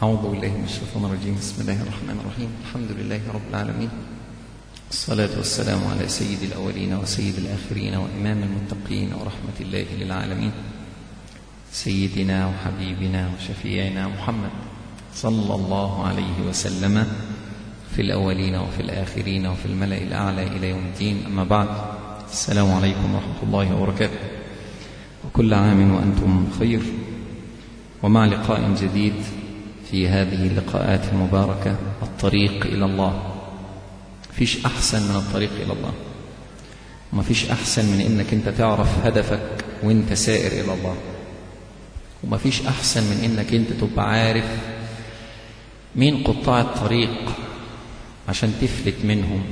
أعوذ بالله من الشيطان الرجيم. بسم الله الرحمن الرحيم. الحمد لله رب العالمين، الصلاة والسلام على سيد الأولين وسيد الآخرين وإمام المتقين ورحمة الله للعالمين، سيدنا وحبيبنا وشفيعنا محمد صلى الله عليه وسلم في الأولين وفي الآخرين وفي الملأ الأعلى إلى يوم الدين. أما بعد، السلام عليكم ورحمة الله وبركاته، وكل عام وأنتم بخير، ومع لقاء جديد في هذه اللقاءات المباركة. الطريق إلى الله، فيش أحسن من الطريق إلى الله، وما فيش أحسن من إنك أنت تعرف هدفك وإنت سائر إلى الله، وما فيش أحسن من إنك أنت تبقى عارف مين قطاع الطريق عشان تفلت منهم،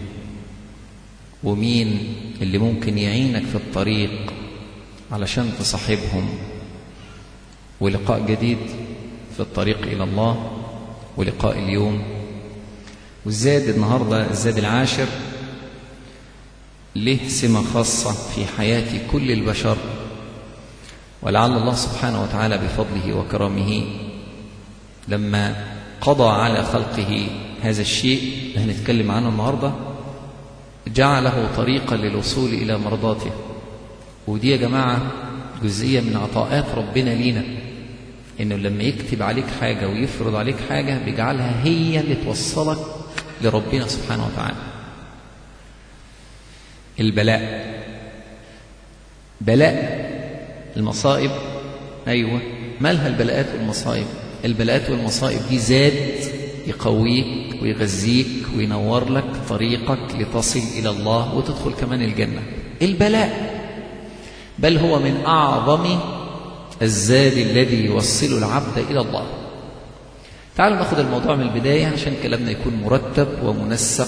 ومين اللي ممكن يعينك في الطريق علشان تصاحبهم. ولقاء جديد في الطريق إلى الله، ولقاء اليوم والزاد النهاردة الزاد العاشر، له سمة خاصة في حياة كل البشر، ولعل الله سبحانه وتعالى بفضله وكرمه لما قضى على خلقه هذا الشيء اللي هنتكلم عنه النهاردة جعله طريقا للوصول إلى مرضاته. ودي يا جماعة جزئية من عطاءات ربنا لينا، إنه لما يكتب عليك حاجة ويفرض عليك حاجة بيجعلها هي اللي توصلك لربنا سبحانه وتعالى. البلاء، بلاء المصائب، أيوة، مالها البلاءات والمصائب؟ البلاءات والمصائب دي زاد يقويك ويغذيك وينور لك طريقك لتصل إلى الله وتدخل كمان الجنة. البلاء بل هو من أعظم الزاد الذي يوصل العبد إلى الله. تعالوا ناخذ الموضوع من البداية عشان كلامنا يكون مرتب ومنسق.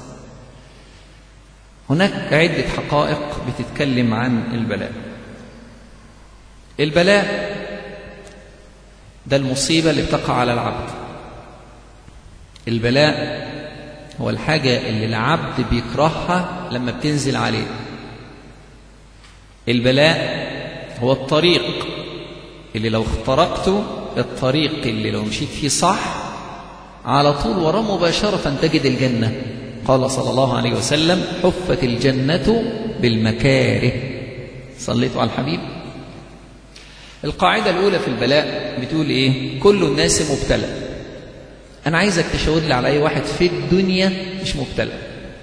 هناك عدة حقائق بتتكلم عن البلاء. البلاء ده المصيبة اللي بتقع على العبد. البلاء هو الحاجة اللي العبد بيكرهها لما بتنزل عليه. البلاء هو الطريق اللي لو اخترقته، الطريق اللي لو مشيت فيه صح على طول وراه مباشرة تجد الجنة. قال صلى الله عليه وسلم: حفت الجنة بالمكاره. صليتوا على الحبيب. القاعدة الأولى في البلاء بتقول إيه؟ كل الناس مبتلى. أنا عايزك تشاور لي على أي واحد في الدنيا مش مبتلى.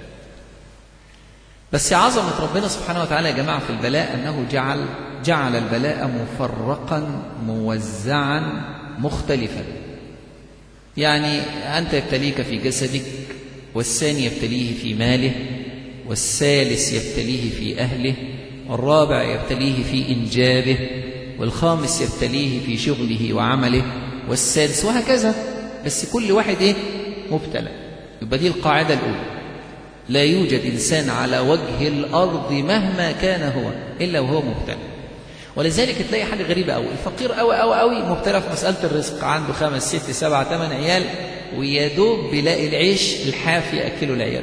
بس عظمة ربنا سبحانه وتعالى يا جماعة في البلاء أنه جعل البلاء مفرقا موزعا مختلفا. يعني أنت يبتليك في جسدك، والثاني يبتليه في ماله، والثالث يبتليه في أهله، والرابع يبتليه في إنجابه، والخامس يبتليه في شغله وعمله، والسادس وهكذا. بس كل واحد إيه؟ مبتلى. يبقى دي القاعدة الأولى. لا يوجد إنسان على وجه الأرض مهما كان هو إلا وهو مبتلى. ولذلك تلاقي حاجة غريبة أوي، الفقير أوي مبتلى في مسألة الرزق، عنده 5 6 7 8 عيال ويدوب بيلاقي العيش الحافي يأكله العيال.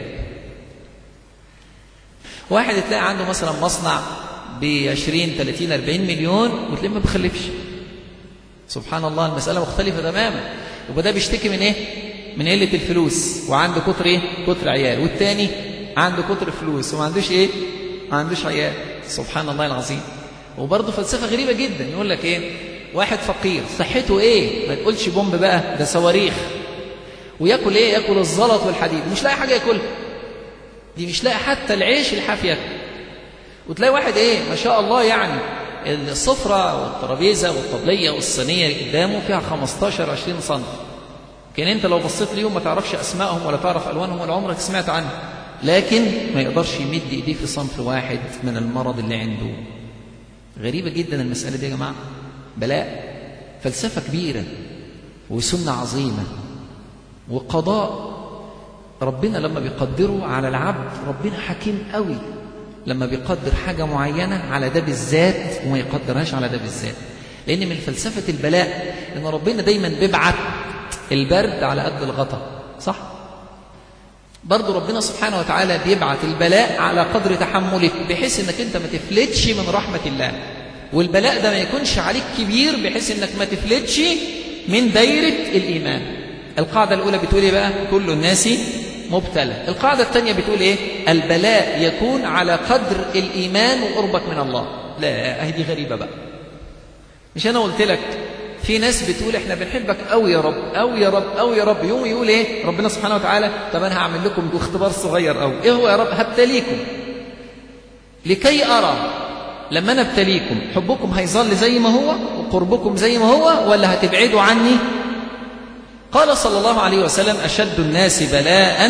واحد تلاقي عنده مثلا مصنع ب20 30 40 مليون وتلاقيه ما بيخلفش. سبحان الله، المسألة مختلفة تماما. يبقى ده بيشتكي من إيه؟ من قلة الفلوس، وعنده كتر إيه؟ كتر عيال. والتاني عنده كتر فلوس وما عندوش إيه؟ ما عندوش عيال. سبحان الله العظيم. وبرضه فلسفة غريبة جدا، يقول لك إيه؟ واحد فقير صحته إيه؟ ما تقولش بومب بقى، ده صواريخ. وياكل إيه؟ ياكل الزلط والحديد، مش لاقي حاجة ياكلها. دي مش لاقي حتى العيش الحافي ياكل. وتلاقي واحد إيه؟ ما شاء الله، يعني السفرة والترابيزة والطبلية والصينية قدامه فيها 15 20 سم. كان انت لو بصيت ليهم ما تعرفش اسمائهم ولا تعرف الوانهم ولا عمرك سمعت عنهم، لكن ما يقدرش يمد ايديه في صنف واحد من المرض اللي عنده. غريبه جدا المساله دي يا جماعه. بلاء، فلسفه كبيره وسنه عظيمه وقضاء. ربنا لما بيقدره على العبد، ربنا حكيم قوي لما بيقدر حاجه معينه على ده بالذات وما يقدرهاش على ده بالذات. لان من فلسفه البلاء ان ربنا دايما بيبعت البرد على قد الغطا، صح؟ برضو ربنا سبحانه وتعالى بيبعت البلاء على قدر تحملك، بحيث انك انت ما تفلتش من رحمة الله. والبلاء ده ما يكونش عليك كبير بحيث انك ما تفلتش من دايرة الإيمان. القاعدة الأولى بتقول إيه بقى؟ كل الناس مبتلى. القاعدة الثانية بتقول إيه؟ البلاء يكون على قدر الإيمان وقربك من الله. لا، هذه غريبة بقى. مش أنا قلت لك في ناس بتقول إحنا بنحبك أوي يا رب أوي يا رب أوي يا رب، يوم يقول إيه؟ ربنا سبحانه وتعالى طب أنا هعمل لكم اختبار صغير أوي. إيه هو يا رب؟ هبتليكم لكي أرى لما أنا ابتليكم حبكم هيظل زي ما هو وقربكم زي ما هو ولا هتبعدوا عني. قال صلى الله عليه وسلم أشد الناس بلاء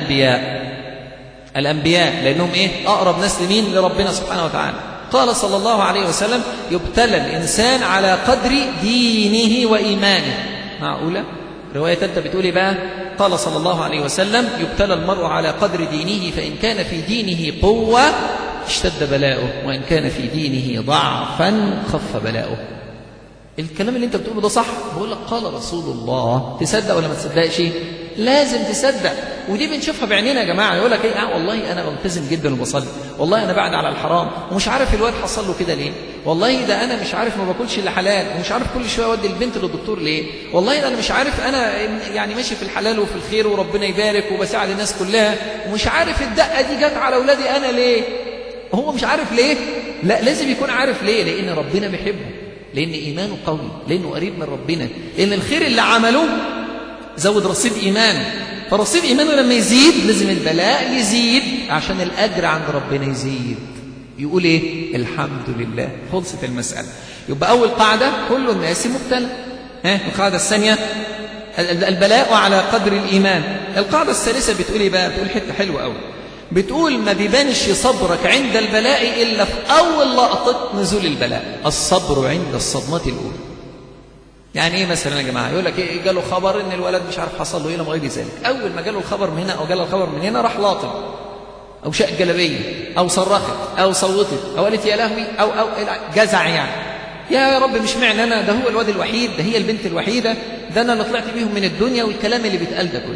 الأنبياء لأنهم إيه؟ أقرب ناس لمين؟ لربنا سبحانه وتعالى. قال صلى الله عليه وسلم يبتلى الإنسان على قدر دينه وإيمانه. معقولة؟ رواية أنت بتقولي بقى قال صلى الله عليه وسلم يبتلى المرء على قدر دينه فإن كان في دينه قوة اشتد بلاؤه وإن كان في دينه ضعفا خف بلاؤه. الكلام اللي انت بتقوله ده صح. بقول لك قال رسول الله، تصدق ولا ما تصدقش؟ لازم تصدق. ودي بنشوفها بعينينا يا جماعه. يقول لك ايه؟ والله انا بلتزم جدا وبصلي، والله انا بعد على الحرام ومش عارف الواد حصل له كده ليه، والله ده انا مش عارف ما باكلش الا حلال ومش عارف كل شويه اودي البنت للدكتور ليه، والله ده انا مش عارف انا يعني ماشي في الحلال وفي الخير وربنا يبارك وبساعد الناس كلها ومش عارف الدقه دي جت على اولادي انا ليه. هو مش عارف ليه؟ لا، لازم يكون عارف ليه. لان ربنا بيحبه، لأن إيمانه قوي، لأنه قريب من ربنا، لأن الخير اللي عمله زود رصيد إيمان. فرصيد إيمانه لما يزيد لازم البلاء يزيد عشان الأجر عند ربنا يزيد. يقول إيه؟ الحمد لله. خلصت المسألة. يبقى أول قاعدة كل الناس مبتلى. القاعدة الثانية البلاء على قدر الإيمان. القاعدة الثالثة بتقول إيه بقى؟ بتقول حتة حلوة قوي. بتقول ما بيبانش صبرك عند البلاء إلا في أول لقطة نزول البلاء. الصبر عند الصدمات الأولى. يعني إيه مثلا يا جماعة؟ يقول لك إيه؟ جاله خبر إن الولد مش عارف حصل له إيه، لما غير ذلك أول ما جاله الخبر من هنا أو جاله الخبر من هنا راح لاطم أو شق جلبية أو صرخت أو صوتت أو قالت يا لهوي أو جزع يعني. يا رب مش معنى أنا، ده هو الواد الوحيد، ده هي البنت الوحيدة، ده أنا اللي طلعت بيهم من الدنيا، والكلام اللي بيتقال ده كله.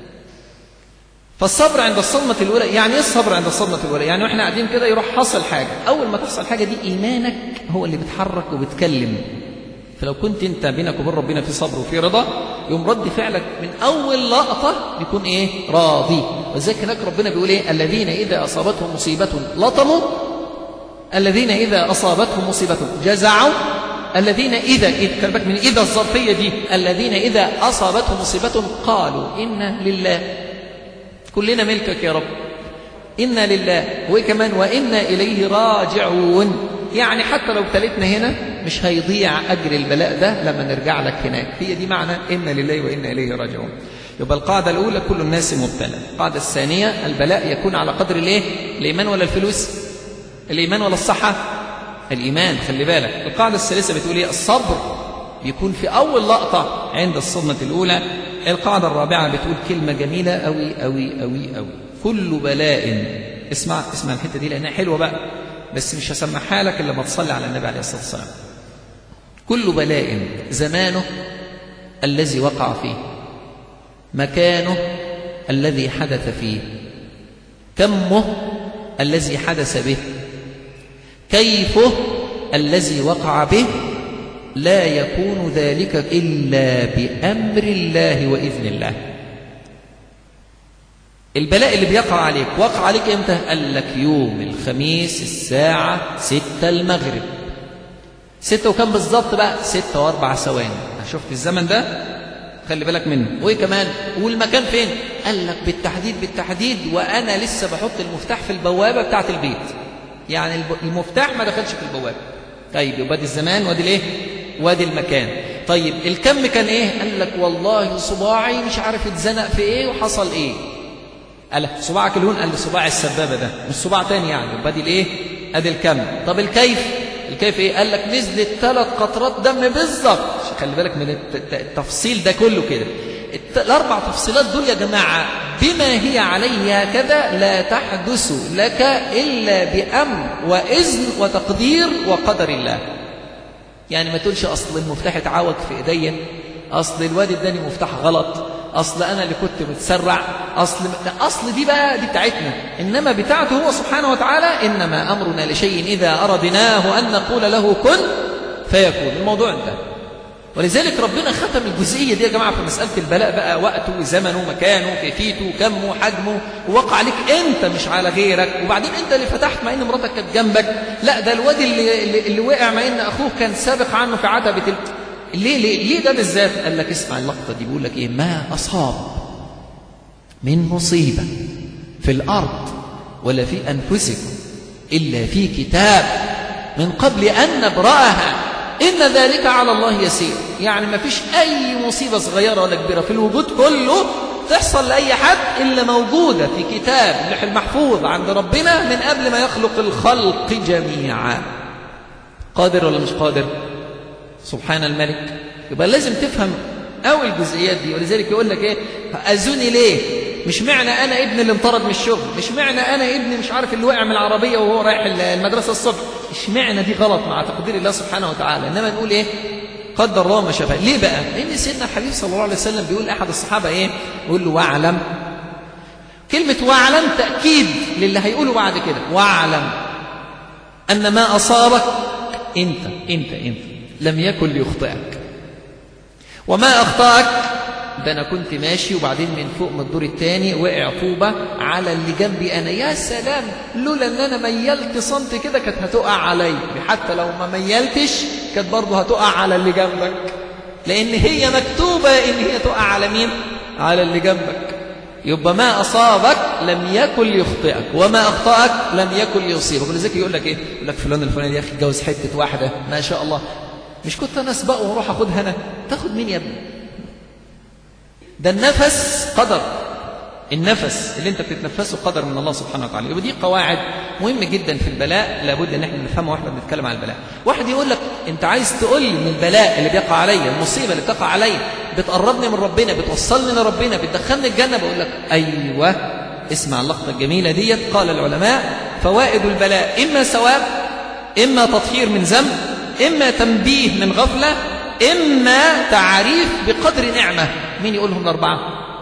فالصبر عند الصدمة الأولى. يعني إيه الصبر عند الصدمة الأولى؟ يعني وإحنا قاعدين كده يروح حصل حاجة، أول ما تحصل حاجة دي إيمانك هو اللي بيتحرك وبيتكلم. فلو كنت أنت بينك وبين ربنا في صبر وفي رضا، يوم رد فعلك من أول لقطة يكون إيه؟ راضي. وذلك هناك ربنا بيقول إيه؟ الذين إذا أصابتهم مصيبة لطموا، الذين إذا أصابتهم مصيبة جزعوا، الذين إذا كلمك من إذا الظرفية دي، الذين إذا أصابتهم مصيبة قالوا إنا لله. كلنا ملكك يا رب، إنا لله، وكمان وإنا إليه راجعون. يعني حتى لو ابتلتنا هنا مش هيضيع أجر البلاء ده لما نرجع لك هناك. هي دي معنى إنا لله وإنا إليه راجعون. يبقى القاعدة الأولى كل الناس مبتلى. القاعدة الثانية البلاء يكون على قدر الإيه؟ الإيمان ولا الفلوس؟ الإيمان ولا الصحة؟ الإيمان. خلي بالك. القاعدة الثالثة بتقول إيه؟ الصبر يكون في أول لقطة عند الصدمة الأولى. القاعدة الرابعة بتقول كلمة جميلة أوي أوي أوي أوي. كل بلاء، اسمع الحتة دي لأنها حلوة بقى، بس مش هسمعها لك إلا ما تصلي على النبي عليه الصلاة والسلام. كل بلاء زمانه الذي وقع فيه، مكانه الذي حدث فيه، كمه الذي حدث به، كيفه الذي وقع به، لا يكون ذلك إلا بأمر الله وإذن الله. البلاء اللي بيقع عليك وقع عليك إمتى؟ قال لك يوم الخميس الساعة 6 المغرب. 6 وكم بالظبط بقى؟ 6 و4 ثواني. شفت الزمن ده؟ خلي بالك منه. وإيه كمان؟ والمكان فين؟ قال لك بالتحديد وأنا لسه بحط المفتاح في البوابة بتاعت البيت. يعني المفتاح ما دخلش في البوابة. طيب يبقى دي الزمان وادي الايه؟ وادي المكان. طيب الكم كان ايه؟ قال لك والله صباعي مش عارف اتزنق في ايه وحصل ايه. قال صباعك الهون؟ قال لي صباع السبابة ده مش صباع تاني يعني. يبقى دي الايه؟ ادي الكم. طب الكيف ايه؟ قال لك نزلت 3 قطرات دم بالظبط. خلي بالك من التفصيل ده كله كده. ال4 تفصيلات دول يا جماعة بما هي عليه هكذا لا تحدث لك إلا بأمر وإذن وتقدير وقدر الله. يعني ما تقولش أصل المفتاح اتعوج في إيديا، أصل الواد اداني مفتاح غلط، أصل أنا اللي كنت متسرع، أصل دي بقى دي بتاعتنا. إنما بتاعته هو سبحانه وتعالى إنما أمرنا لشيء إذا أردناه أن نقول له كن فيكون. الموضوع انتهى. ولذلك ربنا ختم الجزئية دي يا جماعة في مسألة البلاء بقى، وقته وزمنه ومكانه كيفيته كمه حجمه، ووقع عليك أنت مش على غيرك. وبعدين أنت اللي فتحت مع إن مراتك كانت جنبك، لا ده الواد اللي وقع مع إن أخوه كان سابق عنه في عتبة ليه ده بالذات؟ قال لك اسمع اللقطة دي، بيقول لك إيه؟ ما أصاب من مصيبة في الأرض ولا في أنفسكم إلا في كتاب من قبل أن نبرأها إن ذلك على الله يسير. يعني ما فيش أي مصيبة صغيرة ولا كبيرة في الوجود كله تحصل لأي حد إلا موجودة في كتاب اللوح المحفوظ عند ربنا من قبل ما يخلق الخلق جميعا. قادر ولا مش قادر؟ سبحان الملك. يبقى لازم تفهم أول الجزئيات دي. ولذلك يقول لك إيه؟ أذوني ليه؟ مش معنى أنا ابن اللي انطرد من الشغل، مش معنى أنا ابن مش عارف اللي وقع من العربية وهو رايح المدرسة الصبح، مش معنى دي غلط مع تقدير الله سبحانه وتعالى، إنما نقول إيه؟ قدر الله ما شاء. ليه بقى؟ لأن سيدنا الحبيب صلى الله عليه وسلم بيقول أحد الصحابة إيه؟ يقول له واعلم. كلمة واعلم تأكيد للي هيقوله بعد كده. واعلم أن ما أصابك أنت لم يكن ليخطئك، وما أخطأك ده أنا كنت ماشي وبعدين من فوق من الدور الثاني وقع طوبة على اللي جنبي أنا، يا سلام لولا أن أنا ميلت سنتي كده كانت هتقع علي، حتى لو ما ميلتش كانت برضه هتقع على اللي جنبك، لأن هي مكتوبة إن هي تقع على مين؟ على اللي جنبك. يبقى ما أصابك لم يكن ليخطئك وما أخطأك لم يكن ليصيبك. ولذلك يقول لك إيه؟ يقول لك فلان الفلاني يا أخي اتجوز حتة واحدة ما شاء الله، مش كنت أنا أسبقه وأروح أخدها أنا؟ تاخد مين يا ابني؟ ده النفس قدر، النفس اللي انت بتتنفسه قدر من الله سبحانه وتعالى. يبقى دي قواعد مهمة جدا في البلاء لابد ان احنا نفهمها واحنا بنتكلم عن البلاء. واحد يقول لك انت عايز تقول لي من البلاء اللي بيقع عليا، المصيبة اللي بتقع عليا بتقربني من ربنا، بتوصلني لربنا، بتدخلني الجنة، بقول لك ايوه اسمع اللقطة الجميلة ديت. قال العلماء فوائد البلاء اما ثواب، اما تطهير من ذنب، اما تنبيه من غفلة، إما تعريف بقدر نعمة. مين يقولهم الأربعة؟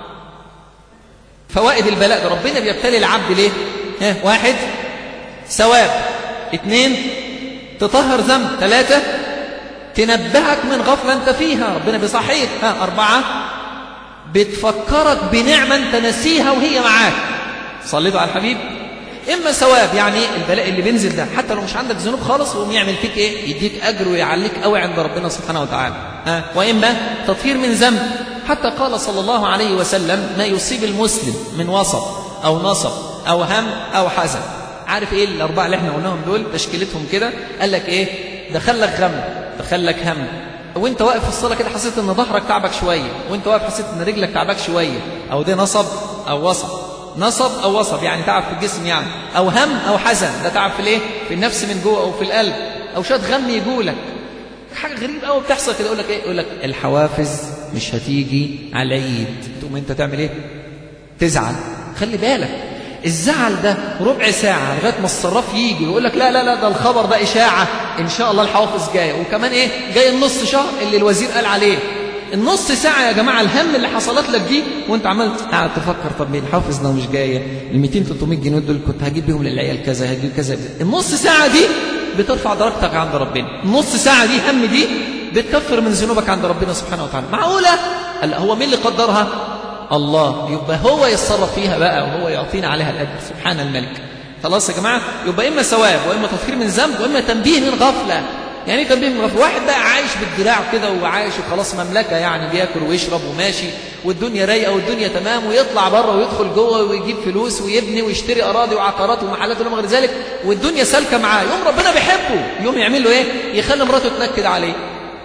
فوائد البلاء ده ربنا بيبتلي العبد ليه؟ واحد ثواب، اثنين تطهر ذنب، ثلاثة تنبهك من غفلة أنت فيها ربنا بيصحيك، أربعة بتفكرك بنعمة أنت نسيها وهي معاك. صليتوا على الحبيب. إما ثواب يعني البلاء اللي بينزل ده حتى لو مش عندك ذنوب خالص وهم يعمل فيك إيه؟ يديك أجر ويعليك قوي عند ربنا سبحانه وتعالى. وإما تطهير من ذنب، حتى قال صلى الله عليه وسلم ما يصيب المسلم من وسط أو نصب أو هم أو حزن. عارف إيه الأربعة اللي احنا قلناهم دول تشكيلتهم كده؟ قال لك إيه؟ دخلك غم، دخلك هم، وانت واقف في الصلاة كده حسيت ان ظهرك تعبك شوية، وانت واقف حسيت ان رجلك تعبك شوية، أو ده نصب أو وسط. نصب أو وصب يعني تعب في الجسم يعني، أو هم أو حزن ده تعب في الايه؟ في النفس من جوه أو في القلب، أو شوية غم يجولك. حاجة غريبة قوي بتحصل كده. يقول لك ايه؟ يقول لك الحوافز مش هتيجي على العيد، تقوم انت تعمل ايه؟ تزعل. خلي بالك الزعل ده ربع ساعة لغاية ما الصراف يجي ويقول لك لا لا لا ده الخبر ده إشاعة، إن شاء الله الحوافز جاية، وكمان إيه؟ جاي النص شهر اللي الوزير قال عليه. النص ساعة يا جماعة الهم اللي حصلت لك دي وانت عمال قاعد تفكر طب الحافظ لو مش جاية ال 200 300 جنيه دول كنت هجيب بيهم للعيال كذا، هجيب كذا. النص ساعة دي بترفع درجتك عند ربنا، النص ساعة دي هم دي بتكفر من ذنوبك عند ربنا سبحانه وتعالى. معقولة؟ قال هو مين اللي قدرها؟ الله. يبقى هو يتصرف فيها بقى وهو يعطينا عليها الأجر سبحان الملك. خلاص يا جماعة، يبقى إما ثواب وإما تطهير من ذنب وإما تنبيه من غفلة. يعني ايه تنبيه من غفلة؟ واحد بقى عايش بالدراع كده وعايش وخلاص مملكة يعني، بياكل ويشرب وماشي والدنيا رايقة والدنيا تمام، ويطلع بره ويدخل جوه ويجيب فلوس ويبني ويشتري أراضي وعقارات ومحلات وما غير ذلك، والدنيا سالكة معاه. يوم ربنا بيحبه يوم يعمل له ايه؟ يخلي مراته تنكد عليه.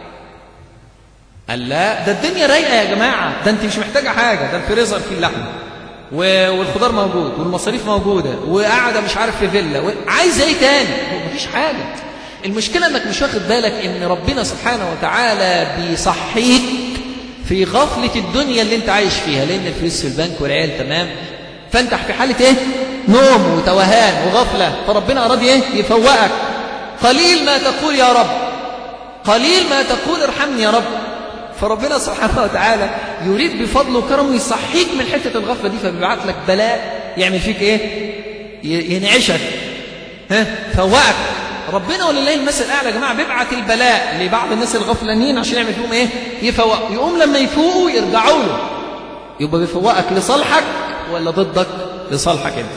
قال لا ده الدنيا رايقة يا جماعة، ده انت مش محتاجة حاجة، ده الفريزر فيه اللحم والخضار موجود والمصاريف موجودة وقاعدة مش عارف في فيلا، عايز ايه تاني؟ هو مفيش حاجة. المشكلة انك مش واخد بالك ان ربنا سبحانه وتعالى بيصحيك في غفلة الدنيا اللي انت عايش فيها، لان الفلوس في البنك والعيال تمام، فانت في حالة ايه؟ نوم وتوهان وغفلة، فربنا اراد ايه؟ يفوقك. قليل ما تقول يا رب، قليل ما تقول ارحمني يا رب. فربنا سبحانه وتعالى يريد بفضله وكرمه يصحيك من حتة الغفلة دي، فبيبعت لك بلاء يعمل فيك ايه؟ ينعشك، فوقك ربنا ولله المثل الأعلى يا جماعة بيبعت البلاء لبعض الناس الغفلانين عشان يعمل فيهم إيه؟ يفوق، يقوم لما يفوقوا يرجعوا له. يبقى بيفوقك لصالحك ولا ضدك؟ لصالحك أنت.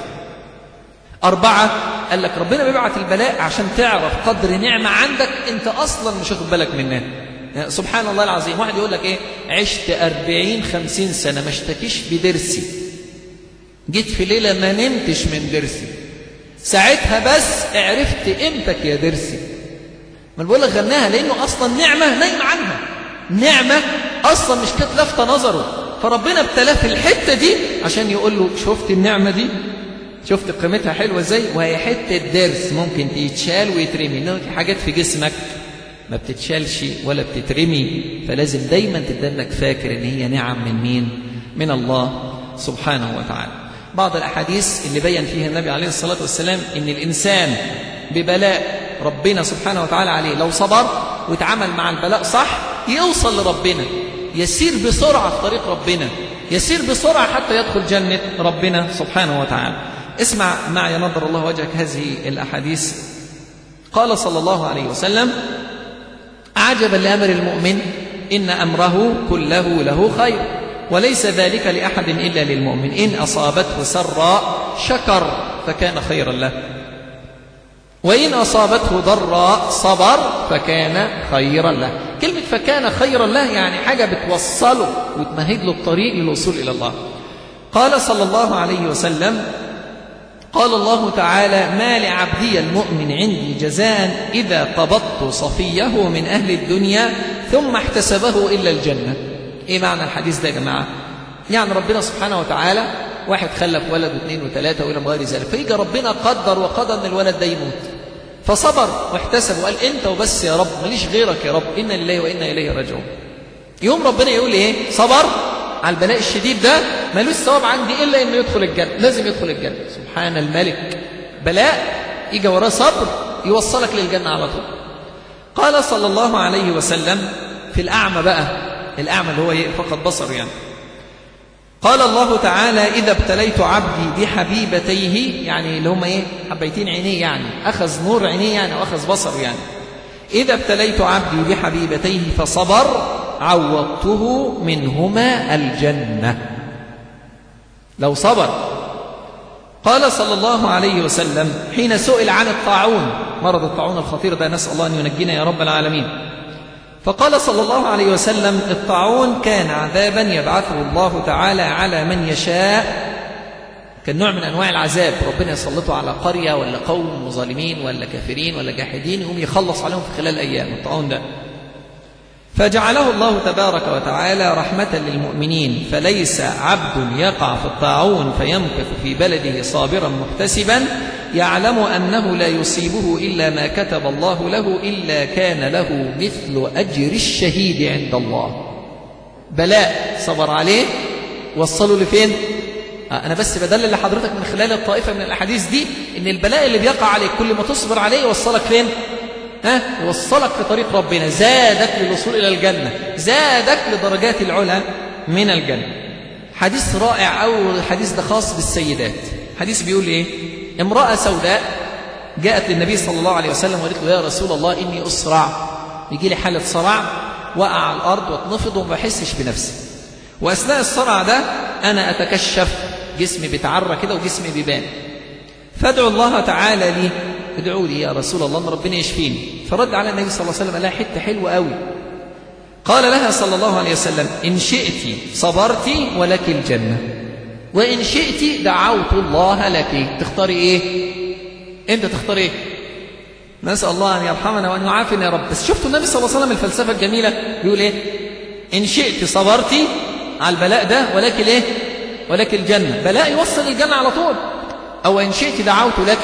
4 قال لك ربنا بيبعت البلاء عشان تعرف قدر نعمة عندك أنت أصلا مش واخد بالك منها. يعني سبحان الله العظيم، واحد يقول لك إيه؟ عشت 40-50 سنة ما اشتكيش بدرسي، جيت في ليلة ما نمتش من درسي، ساعتها بس عرفت قيمتك يا درسي. ما بقول لك غناها لأنه أصلا نعمة نايم عنها، نعمة أصلا مش كانت لافتة نظره، فربنا ابتلاه في الحتة دي عشان يقول له شفت النعمة دي؟ شفت قيمتها حلوة ازاي؟ وهي حتة درس ممكن تتشال ويترمي، إنه في حاجات في جسمك ما بتتشالش ولا بتترمي، فلازم دايما تدنك فاكر إن هي نعم من مين؟ من الله سبحانه وتعالى. بعض الأحاديث اللي بيّن فيها النبي عليه الصلاة والسلام إن الإنسان ببلاء ربنا سبحانه وتعالى عليه لو صبر واتعامل مع البلاء صح يوصل لربنا، يسير بسرعة في طريق ربنا، يسير بسرعة حتى يدخل جنة ربنا سبحانه وتعالى. اسمع معي نظر الله وجهك هذه الأحاديث. قال صلى الله عليه وسلم: عجبا لأمر المؤمن إن أمره كله له خير وليس ذلك لأحد إلا للمؤمن، إن أصابته سراء شكر فكان خيرا له، وإن أصابته ضراء صبر فكان خيرا له. كلمة فكان خيرا له يعني حاجة بتوصله وتمهد له الطريق للوصول إلى الله. قال صلى الله عليه وسلم: قال الله تعالى: ما لعبدي المؤمن عندي جزاء إذا قبضت صفيه من أهل الدنيا ثم احتسبه إلا الجنة. إيه معنى الحديث ده يا جماعة؟ يعني ربنا سبحانه وتعالى واحد خلف ولد واثنين وثلاثة وإلى غير ذلك، فيجي ربنا قدر وقضى أن الولد ده يموت، فصبر واحتسب وقال أنت وبس يا رب، ماليش غيرك يا رب، إنا لله وإنا إليه راجعون. يوم ربنا يقول إيه؟ صبر على البلاء الشديد ده، مالوش ثواب عندي إلا إنه يدخل الجنة، لازم يدخل الجنة. سبحان الملك، بلاء يجي وراه صبر يوصلك للجنة على طول. قال صلى الله عليه وسلم في الأعمى بقى، الأعمى اللي هو فقد بصر يعني، قال الله تعالى: إذا ابتليت عبدي بحبيبتيه، يعني اللي هم إيه؟ حبيتين عينيه يعني، أخذ نور عينيه يعني وأخذ بصر يعني. إذا ابتليت عبدي بحبيبتيه فصبر عوضته منهما الجنة، لو صبر. قال صلى الله عليه وسلم حين سئل عن الطاعون، مرض الطاعون الخطير ده، نسأل الله أن ينجينا يا رب العالمين، فقال صلى الله عليه وسلم: الطاعون كان عذابا يبعثه الله تعالى على من يشاء، كان نوع من أنواع العذاب ربنا يسلطه على قرية ولا قوم ظالمين ولا كافرين ولا جاحدين، يقوم يخلص عليهم في خلال أيام، الطاعون ده. فجعله الله تبارك وتعالى رحمة للمؤمنين، فليس عبد يقع في الطاعون فيمكث في بلده صابرا محتسبا يعلم أنه لا يصيبه إلا ما كتب الله له إلا كان له مثل أجر الشهيد عند الله. بلاء صبر عليه وصلوا لفين؟ أنا بس بدلل لحضرتك من خلال الطائفة من الأحاديث دي إن البلاء اللي بيقع عليك كل ما تصبر عليه يوصلك فين؟ يوصلك في طريق ربنا، زادك للوصول إلى الجنة، زادك لدرجات العلا من الجنة. حديث رائع، أو الحديث ده خاص بالسيدات. حديث بيقول إيه؟ امرأة سوداء جاءت للنبي صلى الله عليه وسلم وقالت له: يا رسول الله إني أسرع، يجي لي حالة صرع، وقع على الأرض واتنفض وما بحسش بنفسي، وأثناء الصرع ده أنا أتكشف، جسمي بيتعرى كده وجسمي بيبان، فادعوا الله تعالى لي، ادعوا لي يا رسول الله ان ربنا يشفيني. فرد على النبي صلى الله عليه وسلم قال لها حته حلوه قوي، قال لها صلى الله عليه وسلم: ان شئت صبرت ولك الجنه، وان شئت دعوت الله لك. تختاري ايه؟ انت تختاري ايه؟ نسال الله ان يرحمنا وان يعافينا يا رب. بس شفتوا النبي صلى الله عليه وسلم الفلسفه الجميله، بيقول ايه؟ ان شئت صبرت على البلاء ده ولك الايه؟ ولك الجنه، بلاء يوصل الجنه على طول. او ان شئت دعوت لك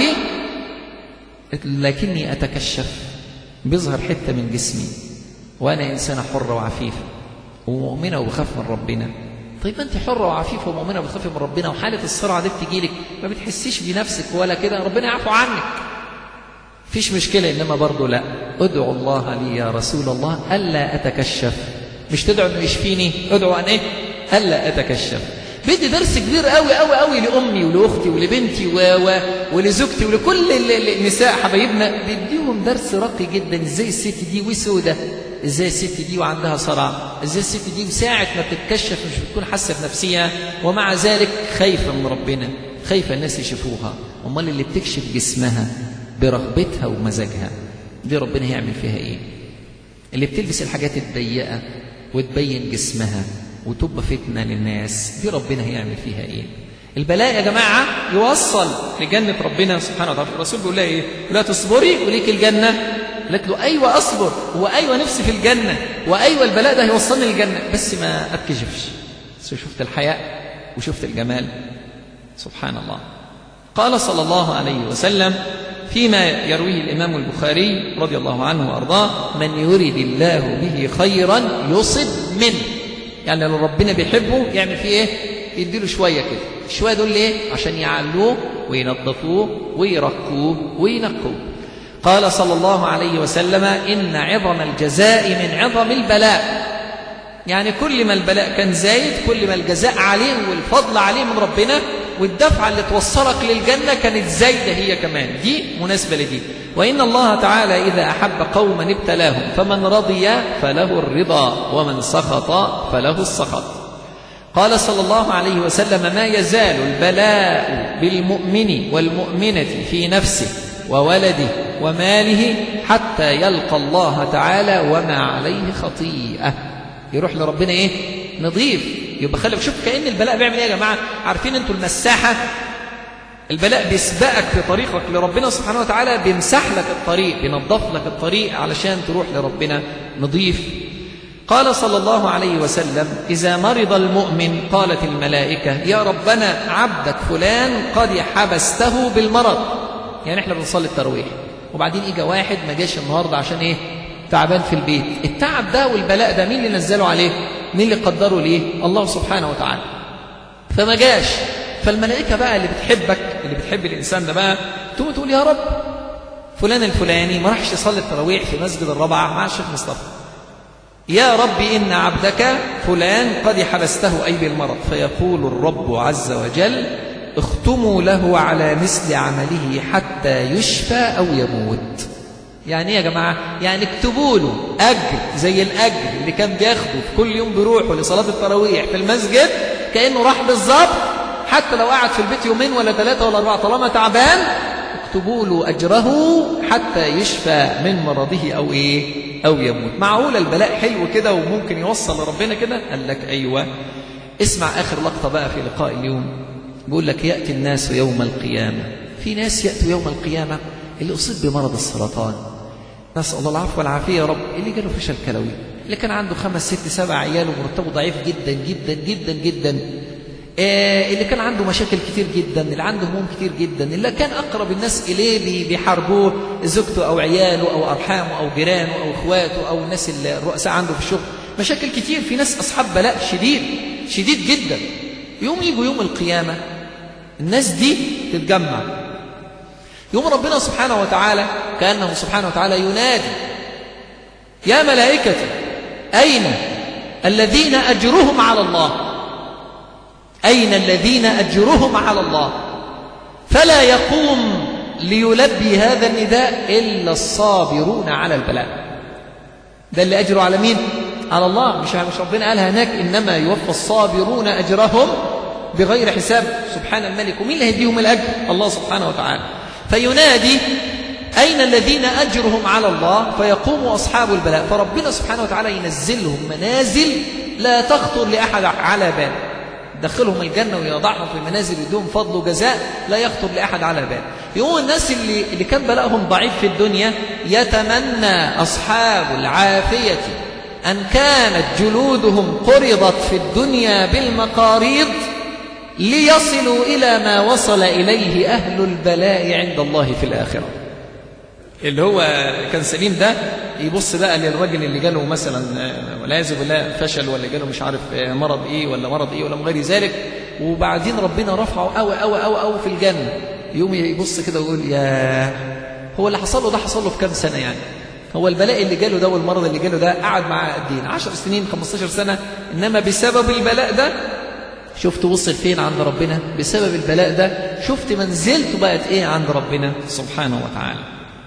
لكني أتكشف، بيظهر حتة من جسمي وأنا إنسانة حرة وعفيفة ومؤمنة وبخاف من ربنا. طيب أنت حرة وعفيفة ومؤمنة وبخاف من ربنا وحالة الصرع دي بتجيلك ما بتحسيش بنفسك ولا كده، ربنا يعفو عنك، فيش مشكلة. إنما برضو لا، ادعو الله لي يا رسول الله ألا أتكشف، مش تدعو أنه يشفيني، ادعو أن إيه؟ ألا أتكشف. بدي درس كبير قوي قوي قوي لأمي ولأختي ولبنتي ولزوجتي ولكل النساء حبايبنا. بديهم درس راقي جدا، ازاي الست دي وسودة، ازاي الست دي وعندها صرع، ازاي الست دي وساعة ما بتتكشف مش بتكون حاسة بنفسها ومع ذلك خايفة من ربنا، خايفة الناس يشوفوها. امال اللي بتكشف جسمها برغبتها ومزاجها دي ربنا هيعمل فيها ايه؟ اللي بتلبس الحاجات الضيقة وتبين جسمها وتبقى فتنة للناس دي ربنا هيعمل فيها ايه؟ البلاء يا جماعة يوصل لجنة ربنا سبحانه وتعالى. الرسول بيقول لها ايه؟ لا تصبري وليك الجنة. قالت له ايوه اصبر، وايوه نفسي في الجنة، وايوه البلاء ده هيوصلني للجنة، بس ما اتكشفش. شفت الحياء وشفت الجمال، سبحان الله. قال صلى الله عليه وسلم فيما يرويه الإمام البخاري رضي الله عنه وأرضاه: من يريد الله به خيرا يصب منه. يعني لو ربنا بيحبه يعمل فيه ايه؟ يديله شوية كده. الشوية دول ليه؟ عشان يعلوه وينظفوه ويرقوه وينقوه. قال صلى الله عليه وسلم: إن عظم الجزاء من عظم البلاء. يعني كل ما البلاء كان زايد كل ما الجزاء عليه والفضل عليه من ربنا، والدفعة اللي توصلك للجنة كانت زايدة هي كمان. دي مناسبة لدي. وإن الله تعالى إذا أحب قوما ابتلاهم، فمن رضي فله الرضا ومن سخط فله السخط. قال صلى الله عليه وسلم: ما يزال البلاء بالمؤمن والمؤمنة في نفسه وولده وماله حتى يلقى الله تعالى وما عليه خطيئة. يروح لربنا ايه؟ نظيف. يبقى خلي شوف كأن البلاء بيعمل ايه يا جماعة؟ عارفين انتوا المساحة؟ البلاء بيسبقك في طريقك لربنا سبحانه وتعالى، بيمسح لك الطريق، بينظف لك الطريق علشان تروح لربنا نظيف. قال صلى الله عليه وسلم: إذا مرض المؤمن قالت الملائكة: يا ربنا عبدك فلان قد حبسته بالمرض. يعني احنا بنصلي التراويح وبعدين اجى واحد ما جاش النهارده عشان ايه؟ تعبان في البيت. التعب ده والبلاء ده مين اللي نزله عليه؟ مين اللي قدره ليه؟ الله سبحانه وتعالى. فما جاش. فالملائكة بقى اللي بتحبك، اللي بتحب الإنسان ده بقى، تقول يا رب فلان الفلاني ما راحش يصلي التراويح في مسجد الرابعة مع الشيخ مصطفى، يا رب إن عبدك فلان قد حبسته أي بالمرض. فيقول الرب عز وجل: اختموا له على مثل عمله حتى يشفى أو يموت. يعني ايه يا جماعة؟ يعني اكتبوا له أجر زي الأجر اللي كان بياخده في كل يوم بيروحوا لصلاة التراويح في المسجد، كأنه راح بالظبط، حتى لو قعد في البيت يومين ولا 3 ولا 4 طالما تعبان اكتبوا له أجره حتى يشفى من مرضه أو إيه؟ أو يموت. معقول البلاء حلو كده وممكن يوصل لربنا كده؟ قال لك أيوة. اسمع آخر لقطة بقى في لقاء اليوم. بيقول لك: يأتي الناس يوم القيامة. في ناس يأتوا يوم القيامة اللي أصيب بمرض السرطان، نسأل الله العفو والعافية يا رب، اللي جاله فشل كلوي، اللي كان عنده 5 6 7 عيال ومرتبه ضعيف جدا جدا جدا جدا، اللي كان عنده مشاكل كتير جدا، اللي عنده هموم كتير جدا، اللي كان أقرب الناس إليه بيحاربوه، زوجته أو عياله أو أرحامه أو جيرانه أو إخواته أو الناس الرؤساء عنده في الشغل، مشاكل كتير. في ناس أصحاب بلاء شديد شديد جدا. يجوا يوم القيامة الناس دي تتجمع. يوم ربنا سبحانه وتعالى كأنه سبحانه وتعالى ينادي: يا ملائكتي أين الذين أجرهم على الله؟ أين الذين أجرهم على الله؟ فلا يقوم ليلبي هذا النداء إلا الصابرون على البلاء. ده اللي أجره على مين؟ على الله. مش ربنا قالها هناك: إنما يوفى الصابرون أجرهم بغير حساب. سبحان الملك. ومين اللي هيديهم الأجر؟ الله سبحانه وتعالى. فينادي: أين الذين أجرهم على الله؟ فيقوم أصحاب البلاء، فربنا سبحانه وتعالى ينزلهم منازل لا تخطر لأحد على بال، دخلهم الجنة ويضعهم في منازل يدوم فضل وجزاء لا يخطر لأحد على بال. يقول الناس اللي كان بلاءهم ضعيف في الدنيا: يتمنى أصحاب العافية أن كانت جلودهم قرضت في الدنيا بالمقاريض ليصلوا إلى ما وصل إليه أهل البلاء عند الله في الآخرة. اللي هو كان سليم ده يبص بقى للراجل اللي جاله مثلا والعياذ بالله فشل، ولا جاله مش عارف مرض ايه ولا مرض ايه ولا من غير ذلك، وبعدين ربنا رفعه قوي في الجنة، يقوم يبص كده ويقول: يا هو اللي حصل له ده حصل له في كام سنة؟ يعني هو البلاء اللي جاله ده والمرض اللي جاله ده قعد معاه قد ايه؟ 10 سنين 15 سنة، انما بسبب البلاء ده شفت وصل فين عند ربنا بسبب البلاء ده، شفت منزلته بقت ايه عند ربنا سبحانه وتعالى.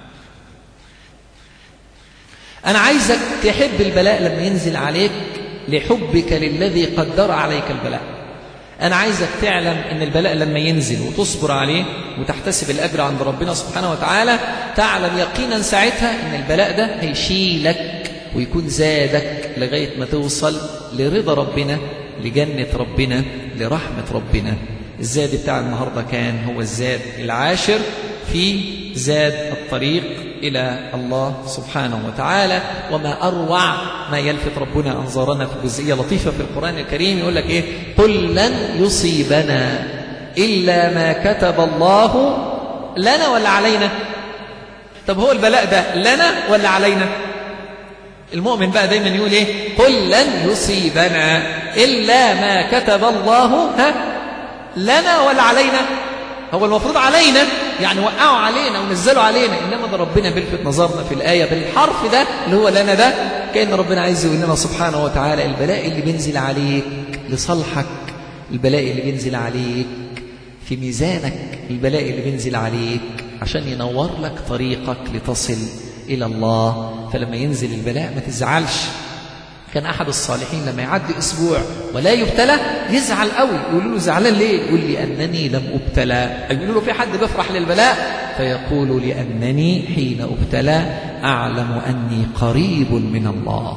أنا عايزك تحب البلاء لما ينزل عليك لحبك للذي قدر عليك البلاء. أنا عايزك تعلم إن البلاء لما ينزل وتصبر عليه وتحتسب الأجر عند ربنا سبحانه وتعالى، تعلم يقينا ساعتها إن البلاء ده هيشيلك ويكون زادك لغاية ما توصل لرضا ربنا، لجنة ربنا، لرحمة ربنا. الزاد بتاع النهاردة كان هو الزاد العاشر في زاد الطريق إلى الله سبحانه وتعالى. وما أروع ما يلفت ربنا أنظارنا في جزئية لطيفة في القرآن الكريم، يقول لك إيه؟ قل لن يصيبنا إلا ما كتب الله لنا ولا علينا. طب هو البلاء ده لنا ولا علينا؟ المؤمن بقى دايما يقول إيه؟ قل لن يصيبنا إلا ما كتب الله لنا ولا علينا. هو المفروض علينا، يعني وقعوا علينا ونزلوا علينا، إنما ده ربنا بيلفت نظرنا في الآية بالحرف ده اللي هو لنا ده، كأن ربنا عايز يقول لنا سبحانه وتعالى البلاء اللي بينزل عليك لصالحك، البلاء اللي بينزل عليك في ميزانك، البلاء اللي بينزل عليك عشان ينور لك طريقك لتصل إلى الله. فلما ينزل البلاء ما تزعلش. كان أحد الصالحين لما يعدي أسبوع ولا يبتلى يزعل قوي، يقولوا له زعلان ليه؟ يقول لأنني لم أبتلى. يقولوا له في حد بيفرح للبلاء؟ فيقول لأنني حين أبتلى أعلم أني قريب من الله.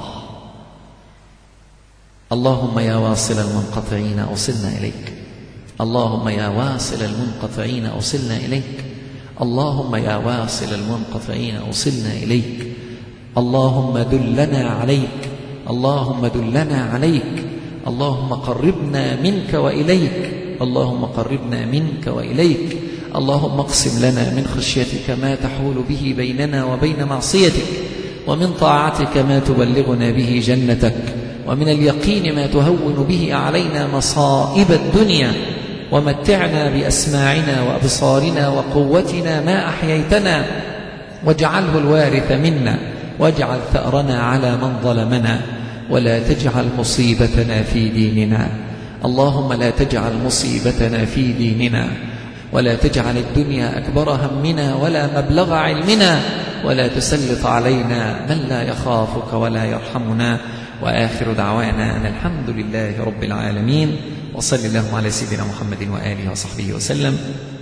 اللهم يا واصل المنقطعين أوصلنا إليك، اللهم يا واصل المنقطعين أوصلنا إليك، اللهم يا واصل المنقطعين أوصلنا إليك، اللهم دلنا عليك، اللهم دلنا عليك، اللهم قربنا منك وإليك، اللهم قربنا منك وإليك، اللهم اقسم لنا من خشيتك ما تحول به بيننا وبين معصيتك، ومن طاعتك ما تبلغنا به جنتك، ومن اليقين ما تهون به علينا مصائب الدنيا، ومتعنا بأسماعنا وأبصارنا وقوتنا ما أحييتنا، واجعله الوارث منا، واجعل ثأرنا على من ظلمنا، ولا تجعل مصيبتنا في ديننا. اللهم لا تجعل مصيبتنا في ديننا، ولا تجعل الدنيا أكبر همنا ولا مبلغ علمنا، ولا تسلط علينا من لا يخافك ولا يرحمنا. وآخر دعوانا أن الحمد لله رب العالمين، وصلى اللهم على سيدنا محمد وآله وصحبه وسلم.